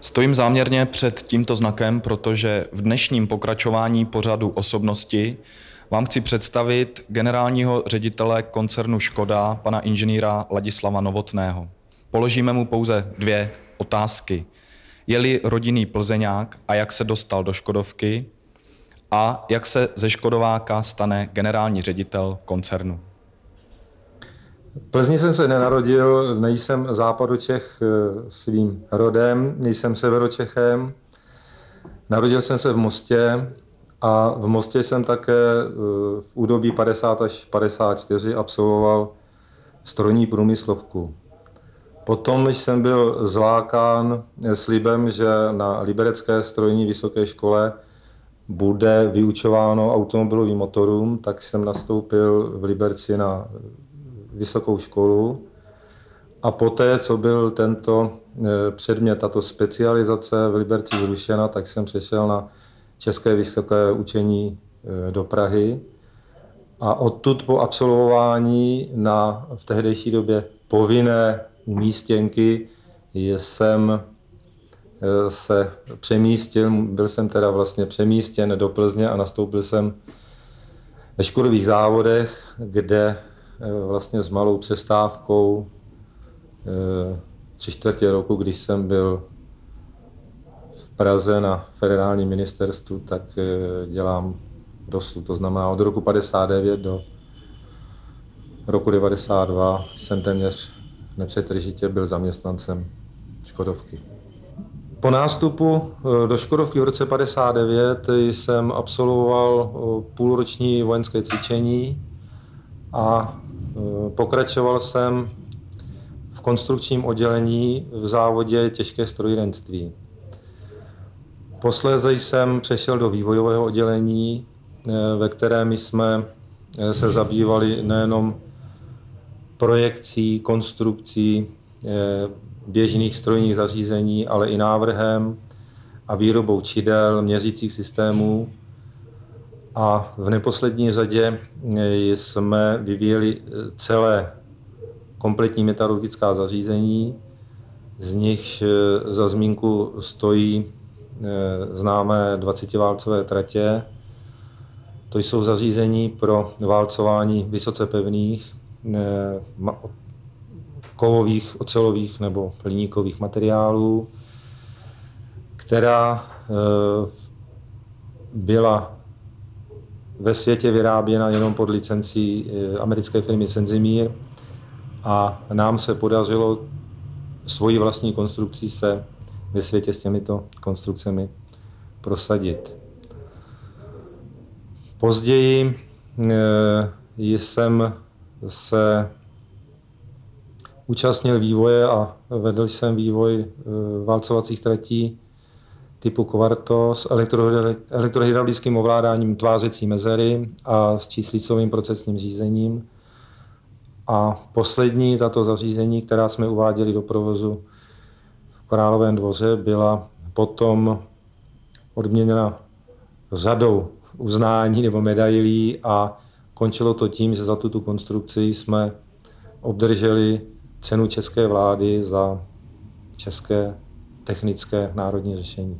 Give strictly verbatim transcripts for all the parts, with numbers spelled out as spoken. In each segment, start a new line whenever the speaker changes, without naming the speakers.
Stojím záměrně před tímto znakem, protože v dnešním pokračování pořadu Osobnosti vám chci představit generálního ředitele koncernu Škoda, pana inženýra Ladislava Novotného. Položíme mu pouze dvě otázky. Je-li rodinný Plzeňák a jak se dostal do Škodovky a jak se ze Škodováka stane generální ředitel koncernu.
V Plzni jsem se nenarodil, nejsem západočech svým rodem, nejsem severočechem. Narodil jsem se v Mostě a v Mostě jsem také v údobí padesát až padesát čtyři absolvoval strojní průmyslovku. Potom jsem byl zlákán slibem, že na liberecké strojní vysoké škole bude vyučováno automobilovým motorům, tak jsem nastoupil v Liberci na vysokou školu a poté, co byl tento předmět, tato specializace v Liberci zrušena, tak jsem přešel na České vysoké učení do Prahy a odtud po absolvování na v tehdejší době povinné umístěnky jsem se přemístil, byl jsem teda vlastně přemístěn do Plzně a nastoupil jsem ve Škodových závodech, kde vlastně s malou přestávkou tři čtvrtě roku, když jsem byl v Praze na federálním ministerstvu, tak dělám dosud. To znamená od roku padesát devět do roku devadesát dva jsem téměř nepřetržitě byl zaměstnancem Škodovky. Po nástupu do Škodovky v roce padesát devět jsem absolvoval půlroční vojenské cvičení a pokračoval jsem v konstrukčním oddělení v závodě těžké strojírenství. Posléze jsem přešel do vývojového oddělení, ve kterém jsme se zabývali nejenom projekcí, konstrukcí běžných strojních zařízení, ale i návrhem a výrobou čidel, měřících systémů. A v neposlední řadě jsme vyvíjeli celé kompletní metalurgická zařízení, z nichž za zmínku stojí známé dvacetiválcové tratě. To jsou zařízení pro válcování vysoce pevných, kovových, ocelových nebo hliníkových materiálů, která byla ve světě vyráběna jenom pod licencí americké firmy Senzimir a nám se podařilo svoji vlastní konstrukcí se ve světě s těmito konstrukcemi prosadit. Později jsem se účastnil vývoje a vedl jsem vývoj válcovacích tratí typu Kovarto s elektrohydraulickým ovládáním tvářecí mezery a s číslicovým procesním řízením. A poslední tato zařízení, která jsme uváděli do provozu v Královém dvoře, byla potom odměněna řadou uznání nebo medailí a končilo to tím, že za tuto konstrukci jsme obdrželi cenu české vlády za české technické národní řešení.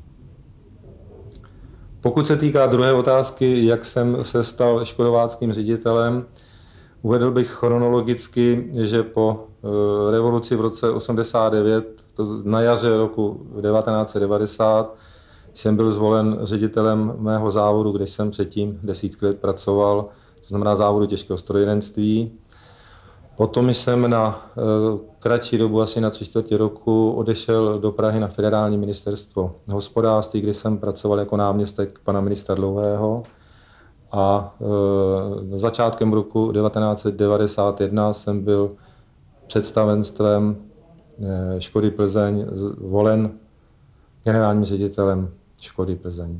Pokud se týká druhé otázky, jak jsem se stal škodováckým ředitelem, uvedl bych chronologicky, že po revoluci v roce osmdesát devět, to na jaře roku devatenáct set devadesát, jsem byl zvolen ředitelem mého závodu, kde jsem předtím desítky let pracoval, to znamená závodu těžkého strojírenství. Potom jsem na kratší dobu, asi na tři čtvrtě roku, odešel do Prahy na federální ministerstvo hospodářství, kde jsem pracoval jako náměstek pana ministra Dlouhého. A e, začátkem roku devatenáct set devadesát jedna jsem byl představenstvem e, Škody Plzeň volen generálním ředitelem Škody Plzeň.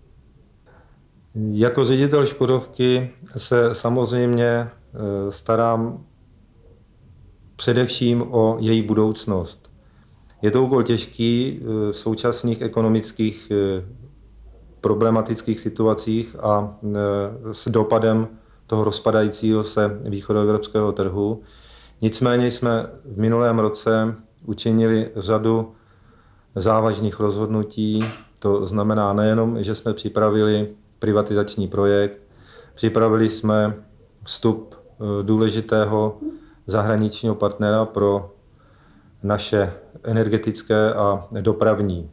Jako ředitel Škodovky se samozřejmě e, starám především o její budoucnost. Je to úkol těžký v současných ekonomických problematických situacích a s dopadem toho rozpadajícího se východoevropského trhu. Nicméně jsme v minulém roce učinili řadu závažných rozhodnutí. To znamená nejenom, že jsme připravili privatizační projekt, připravili jsme vstup důležitého zahraničního partnera pro naše energetické a dopravní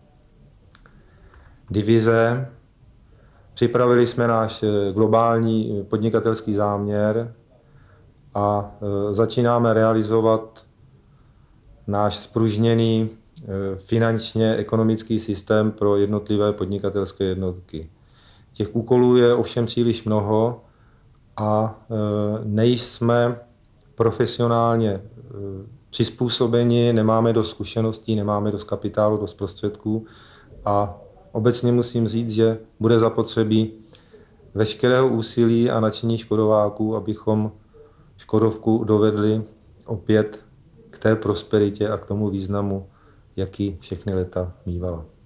divize. Připravili jsme náš globální podnikatelský záměr a začínáme realizovat náš spružněný finančně ekonomický systém pro jednotlivé podnikatelské jednotky. Těch úkolů je ovšem příliš mnoho a nejsme profesionálně přizpůsobeni, nemáme dost zkušeností, nemáme dost kapitálu, dost prostředků a obecně musím říct, že bude zapotřebí veškerého úsilí a nadšení škodováků, abychom Škodovku dovedli opět k té prosperitě a k tomu významu, jaký všechny léta mívala.